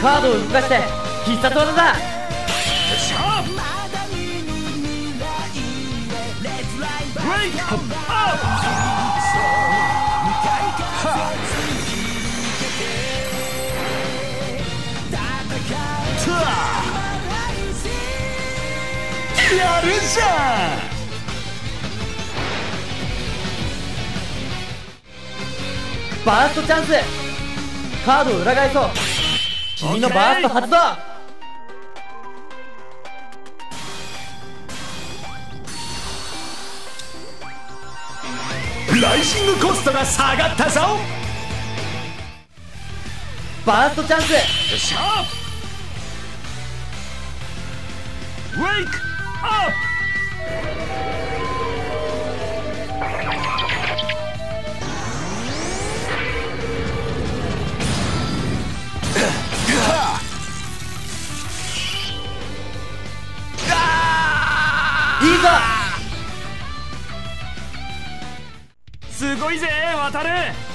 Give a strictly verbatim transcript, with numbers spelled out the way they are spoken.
カードを動かして必殺技だ。 よっしゃブレイクアップやるじゃん。 バーストチャンス。カードを裏返そう。君のバースト発動。 ライジングコストが下がったぞ。 バーストチャンス。 よっしゃウェイクアップ。 いいぞ。 すごいぜ渡る。